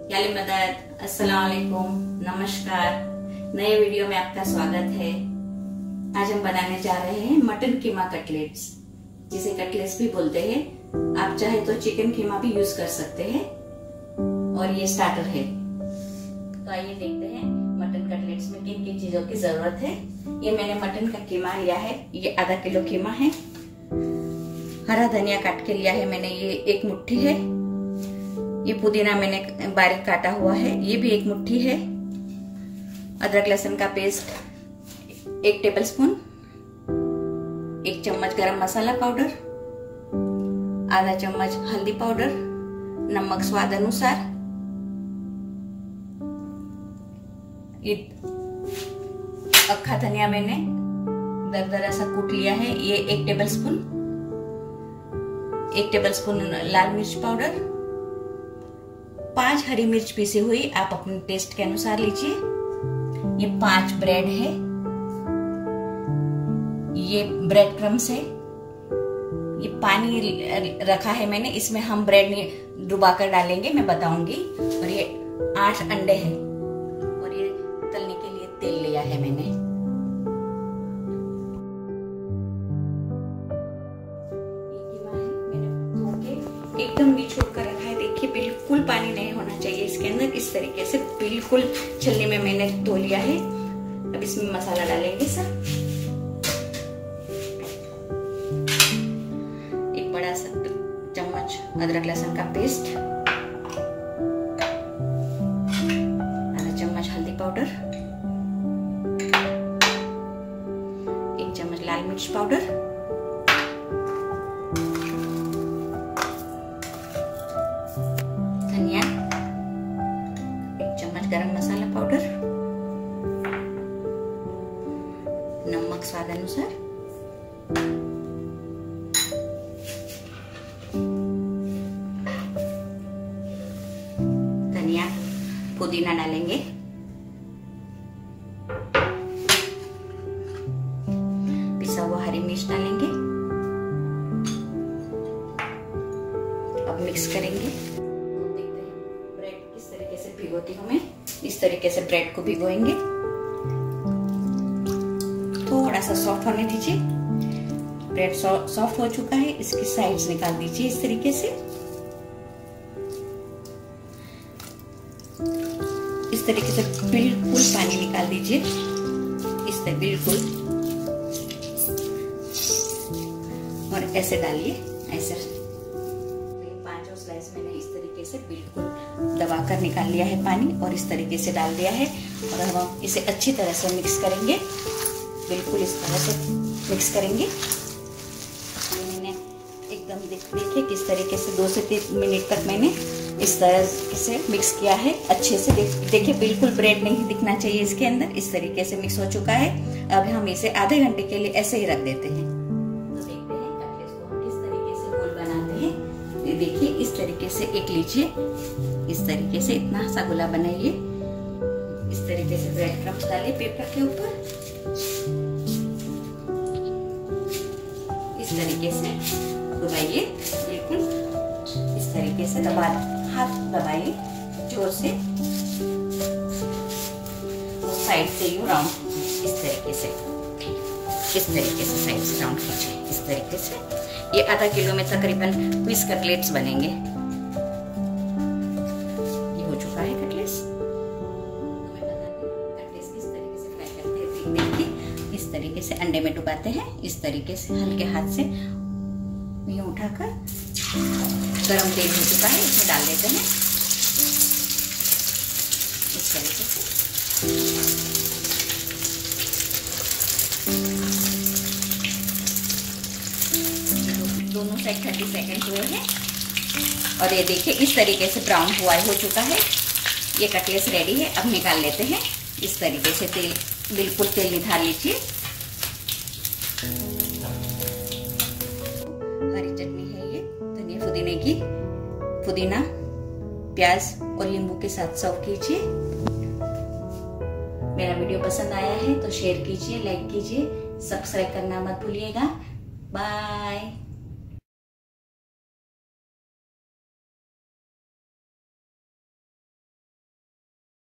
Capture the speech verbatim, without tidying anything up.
याली मदद, अस्सलाम वालेकुम, नमस्कार। नए वीडियो में आपका स्वागत है। आज हम बनाने जा रहे हैं मटन कीमा कटलेट्स, जिसे कटलेट्स भी बोलते हैं। आप चाहे तो चिकन कीमा भी यूज कर सकते हैं और ये स्टार्टर है। तो आइए देखते हैं मटन कटलेट्स में किन किन चीजों की जरूरत है। ये मैंने मटन का कीमा लिया है, ये आधा किलो कीमा है। हरा धनिया काट के लिया है मैंने, ये एक मुट्ठी है। ये पुदीना मैंने बारीक काटा हुआ है, ये भी एक मुट्ठी है। अदरक लहसुन का पेस्ट एक टेबलस्पून, एक चम्मच गरम मसाला पाउडर, आधा चम्मच हल्दी पाउडर, नमक स्वाद अनुसार, अक्खा धनिया मैंने दरदरा सा कूट लिया है, ये एक टेबलस्पून, एक टेबलस्पून लाल मिर्च पाउडर, पांच हरी मिर्च पीसी हुई, आप अपने टेस्ट के अनुसार लीजिए। ये पांच ब्रेड है, ये ब्रेड क्रम्स है, ये पानी रखा है मैंने, इसमें हम ब्रेड डुबा कर डालेंगे, मैं बताऊंगी। और ये आठ अंडे हैं और ये तलने के लिए तेल लिया है मैंने। ये कीमा है, मैंने धो के एकदम निचोड़ कर रखा है। देखिए बिल्कुल पानी नहीं होना चाहिए इसके अंदर, इस तरीके से बिल्कुल छलनी में मैंने धो लिया है। अब इसमें मसाला डालेंगे सर। एक बड़ा सा चम्मच अदरक लहसुन का पेस्ट, आधा चम्मच हल्दी पाउडर, एक चम्मच लाल मिर्च पाउडर, धनिया, एक चम्मच गरम मसाला पाउडर, नमक स्वाद अनुसार, धनिया पुदीना डालेंगे, पिसा हुआ हरी मिर्च डालेंगे। अब मिक्स करेंगे। देखते हैं ब्रेड किस तरीके से भिगोती हूँ मैं। इस तरीके से ब्रेड को भिगोएंगे, थोड़ा सा सॉफ्ट होने दीजिए। ब्रेड सॉफ्ट हो चुका है, इसकी साइड्स निकाल दीजिए इस तरीके से। इस तरीके से बिल्कुल पानी निकाल दीजिए, इस तरह बिल्कुल, और ऐसे डालिए, ऐसे। पांचों स्लाइस मैंने इस तरीके से बिल्कुल दबाकर निकाल लिया है पानी और इस तरीके से डाल दिया है। और अब हम इसे अच्छी तरह से मिक्स करेंगे, बिल्कुल इस तरह से मिक्स करेंगे। मैंने एकदम देखिए किस तरीके से दो से तीन मिनट तक मैंने इस तरह से मिक्स किया है अच्छे से। देखिए बिल्कुल ब्रेड नहीं दिखना चाहिए इसके अंदर, इस तरीके से मिक्स हो चुका है। अब हम इसे आधे घंटे के लिए ऐसे ही रख देते हैं। तो देखते हैं कटलेट्स को हम किस तरीके से गोल बनाते हैं। ये देखिए इस तरीके से एक लीजिए, इस तरीके से इतना सा गोला बनाइए। इस तरीके से ब्रेड क्रम्स डालिए पेपर के ऊपर, इस तरीके से दबाइए, बिल्कुल इस तरीके से दबा, हाथ दबाइए जोर से, तो साइड से यू राउंड, इस तरीके से, इस तरीके से साइड से राउंड कीजिए, इस तरीके से। ये आधा किलो में तकरीबन बीस कटलेट्स बनेंगे। ये हो चुका है कटलेट्स। तो मैं बताती हूँ कटलेट्स किस तरीके से फ्राई करते हैं। देखिए इस तरीके से अंडे में डुबाते हैं, इस तरीके से हल्के हाथ से ये उठाकर, गरम तेल हो चुका है, इसमें डाल देते हैं इस तरीके से। दोनों साइड थर्टी सेकेंड हुए हैं और ये देखिए इस तरीके से ब्राउन हुआ हो चुका है। ये कटलेट्स रेडी है। अब निकाल लेते हैं। इस तरीके से तेल, बिल्कुल तेल निकाल लीजिए। हरी चटनी है ये धनिया पुदीने की, पुदीना प्याज और नींबू के साथ सर्व कीजिए। मेरा वीडियो पसंद आया है तो शेयर कीजिए, लाइक कीजिए, सब्सक्राइब करना मत भूलिएगा। बाय।